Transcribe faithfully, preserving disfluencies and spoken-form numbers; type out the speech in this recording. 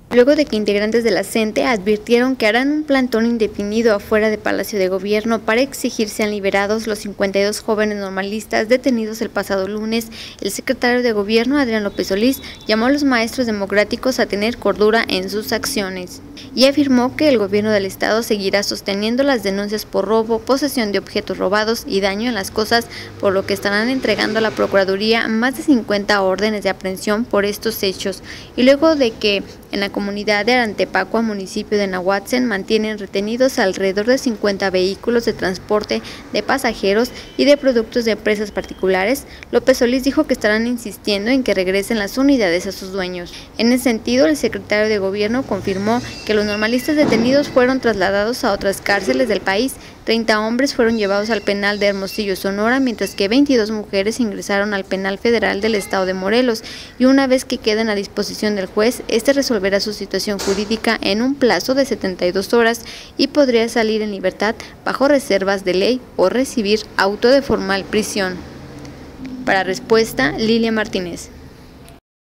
luego de que integrantes de la CENTE advirtieron que harán un plantón indefinido afuera de Palacio de Gobierno para exigir sean liberados los cincuenta y dos jóvenes normalistas detenidos el pasado lunes. El secretario de Gobierno, Adrián López Solís, llamó a los maestros democráticos a tener cordura en sus acciones y afirmó que el gobierno del estado seguirá sosteniendo las denuncias por robo, posesión de objetos robados y daño en las cosas, por lo que estarán entregando a la Procuraduría más de cincuenta órdenes de aprehensión por estos hechos. Y luego de que en la comunidad de Arantepacua, municipio de Nahuatzen, mantienen retenidos alrededor de cincuenta vehículos de transporte de pasajeros y de productos de empresas particulares, López Solís dijo que estarán insistiendo en que regresen las unidades a sus dueños. En ese sentido, el secretario de Gobierno confirmó que los normalistas detenidos fueron trasladados a otras cárceles del país. treinta hombres fueron llevados al penal de Hermosillo, Sonora, mientras que veintidós mujeres ingresaron al penal federal del estado de Morelos, y una vez que queden a disposición del juez, este resolverá su situación jurídica en un plazo de setenta y dos horas y podría salir en libertad bajo reservas de ley o recibir auto de formal prisión. Para Respuesta, Lilia Martínez.